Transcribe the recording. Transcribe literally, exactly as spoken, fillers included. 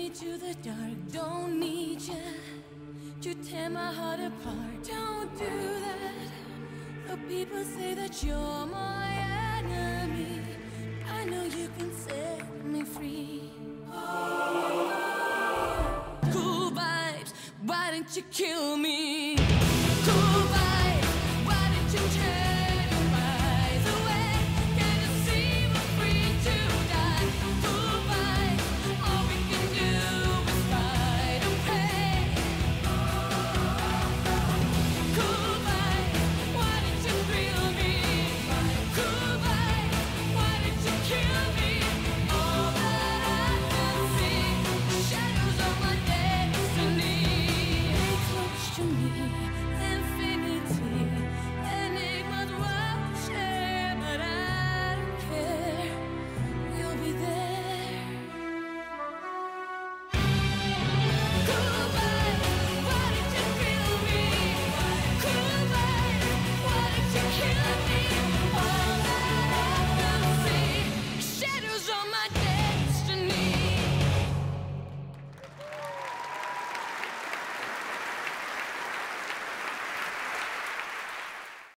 me to the dark, don't need you to tear my heart apart. Don't do that. The people say that you're my enemy. I know you can set me free. Cool vibes, why didn't you kill me?